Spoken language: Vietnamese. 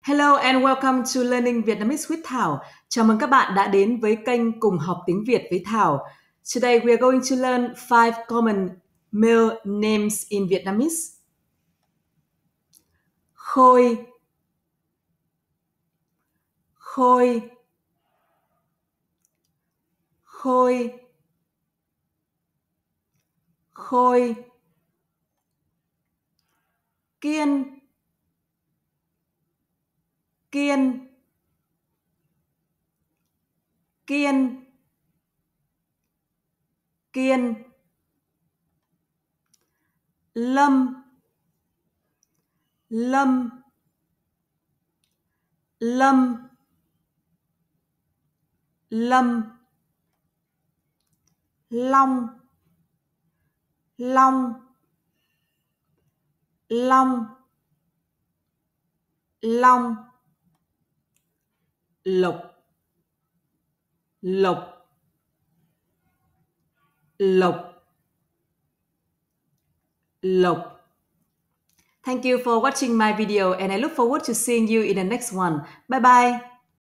Hello and welcome to Learning Vietnamese with Thảo. Chào mừng các bạn đã đến với kênh Cùng học tiếng Việt với Thảo. Today we are going to learn 5 common male names in Vietnamese. Khôi, khôi, khôi, khôi. Kiên, kiên, kiên, kiên. Lâm, lâm, lâm, lâm. Long, long, long, long. Lộc, lộc, lộc, lộc. Thank you for watching my video and I look forward to seeing you in the next one. Bye bye.